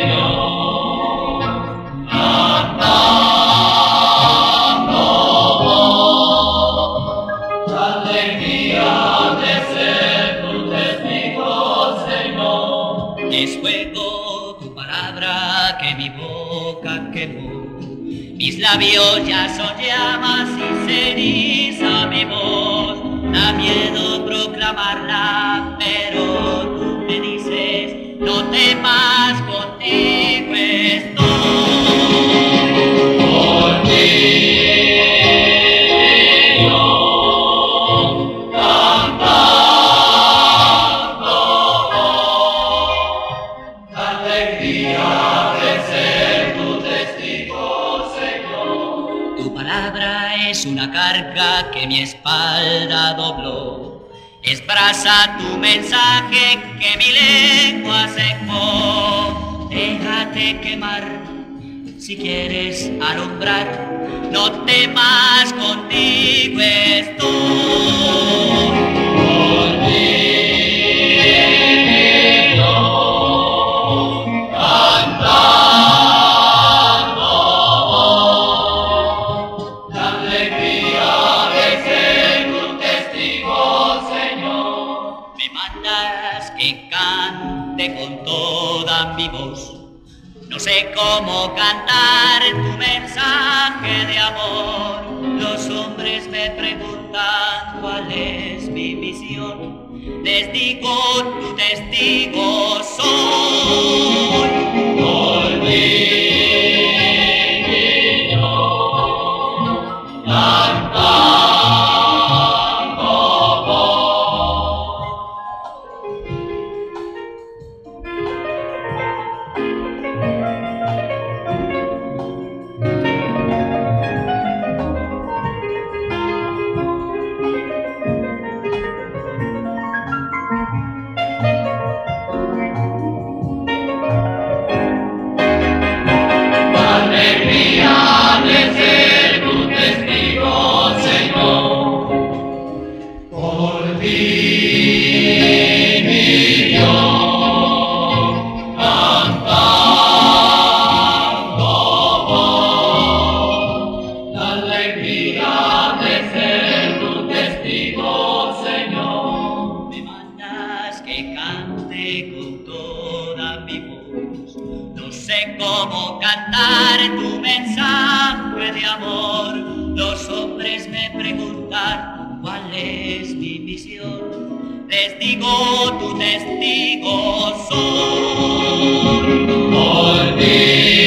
Es fuego tu palabra que mi boca quemó. Mis labios ya son llamas y ceniza mi voz. Da miedo proclamarla, pero tú me dices, no temas, contigo estoy. Tu palabra es una carga que mi espalda dobló. Es brasa tu mensaje que mi lengua secó. Déjate quemar si quieres alumbrar. No temas, contigo estoy. Que cante con toda mi voz. No sé cómo cantar tu mensaje de amor. Los hombres me preguntan cuál es mi misión. Les digo, tu testigo soy. Por que cante con toda mi voz. No sé cómo cantar tu mensaje de amor. Los hombres me preguntan cuál es mi misión. Les digo, tu testigo soy. Por ti.